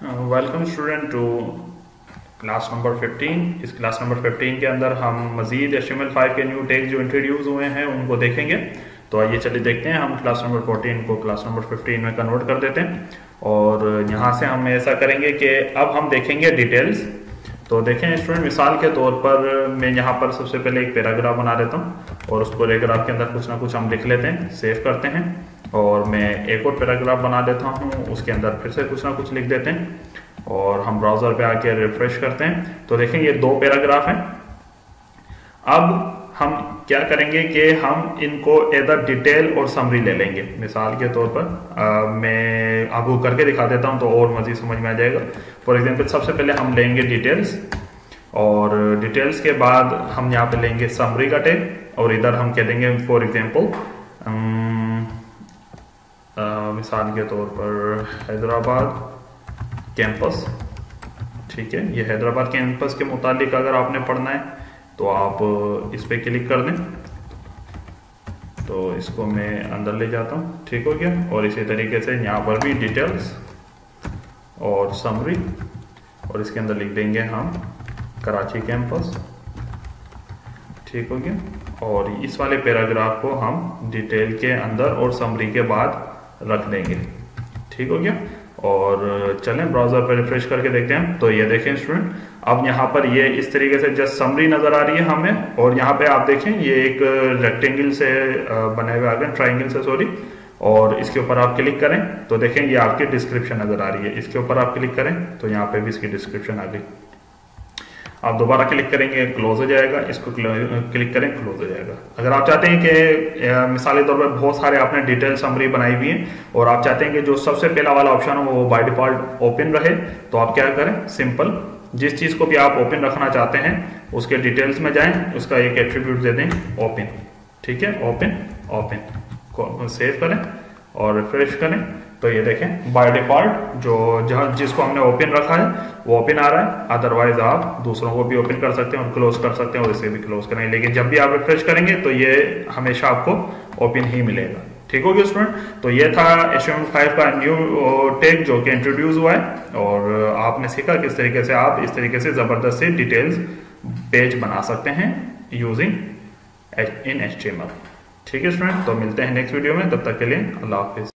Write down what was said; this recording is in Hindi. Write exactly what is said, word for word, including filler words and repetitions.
Welcome student to class number fifteen. इस क्लास नंबर फिफ्टीन के अंदर हम मजीद H T M L five के न्यू टैग्स जो इंट्रोड्यूस हुए हैं उनको देखेंगे। तो आइए चलिए देखते हैं, हम क्लास नंबर फोर्टीन को क्लास नंबर फिफ्टीन में कन्वर्ट कर देते हैं। और यहाँ से हम ऐसा करेंगे कि अब हम देखेंगे डिटेल्स। तो देखें स्टूडेंट, मिसाल के तौर पर मैं यहाँ पर सबसे पहले एक पैराग्राफ बना देता हूँ और उस पैराग्राफ के अंदर कुछ ना कुछ हम लिख लेते हैं, सेव करते हैं। और मैं एक और पैराग्राफ बना देता हूँ, उसके अंदर फिर से कुछ ना कुछ लिख देते हैं और हम ब्राउजर पे आके रिफ्रेश करते हैं। तो देखें ये दो पैराग्राफ हैं। अब हम क्या करेंगे कि हम इनको एदर डिटेल और समरी ले लेंगे। मिसाल के तौर पर आ, मैं आपको करके दिखा देता हूं तो और मजीद समझ में आ जाएगा। फॉर एग्जांपल सबसे पहले हम लेंगे डिटेल्स और डिटेल्स के बाद हम यहाँ पे लेंगे समरी का टैग और इधर हम कह देंगे फॉर एग्जांपल मिसाल के तौर पर हैदराबाद कैंपस। ठीक है, ये हैदराबाद कैंपस के मुतालिक अगर आपने पढ़ना है तो आप इस पे क्लिक कर दें। तो इसको मैं अंदर ले जाता हूँ, ठीक हो गया। और इसी तरीके से यहाँ पर भी डिटेल्स और समरी और इसके अंदर लिख देंगे हम कराची कैंपस, ठीक हो गया। और इस वाले पैराग्राफ को हम डिटेल के अंदर और समरी के बाद रख देंगे, ठीक हो गया। और चलें ब्राउजर पर रिफ्रेश करके देखते हैं। तो ये देखें स्टूडेंट, अब यहाँ पर ये इस तरीके से जस्ट समरी नजर आ रही है हमें। और यहाँ पे आप देखें ये एक रेक्टेंगल से बने हुए आ गए, ट्राइंगल से सॉरी। और इसके ऊपर आप क्लिक करें तो देखें ये आपकी डिस्क्रिप्शन नजर आ रही है। इसके ऊपर आप क्लिक करें तो यहाँ पे भी इसकी डिस्क्रिप्शन आ गई। आप दोबारा क्लिक करेंगे क्लोज हो जाएगा, इसको क्लिक करें क्लोज हो जाएगा। अगर आप चाहते हैं कि मिसाली तौर पर बहुत सारे आपने डिटेल समरी बनाई हुई है और आप चाहते हैं कि जो सबसे पहला वाला ऑप्शन हो वो बाय डिफॉल्ट ओपन रहे, तो आप क्या करें, सिंपल जिस चीज को भी आप ओपन रखना चाहते हैं उसके डिटेल्स में जाएं, उसका एक एट्रीब्यूट दे दें ओपन, ठीक है। ओपन ओपन सेव करें और रिफ्रेश करें तो ये देखें बाय डिफॉल्ट जो जहां जिसको हमने ओपन रखा है वो ओपन आ रहा है। अदरवाइज आप दूसरों को भी ओपन कर सकते हैं और क्लोज कर सकते हैं और इसे भी क्लोज करें, लेकिन जब भी आप रिफ्रेश करेंगे तो ये हमेशा आपको ओपन ही मिलेगा, ठीक हो गया स्टूडेंट। तो ये था H T M L five का न्यू टैग जो कि इंट्रोड्यूस हुआ है और आपने सीखा किस तरीके से आप इस तरीके से जबरदस्त से डिटेल्स पेज बना सकते हैं using in H T M L. ठीक है स्टूडेंट, तो मिलते हैं नेक्स्ट वीडियो में, तब तक के लिए अल्लाह हाफिज।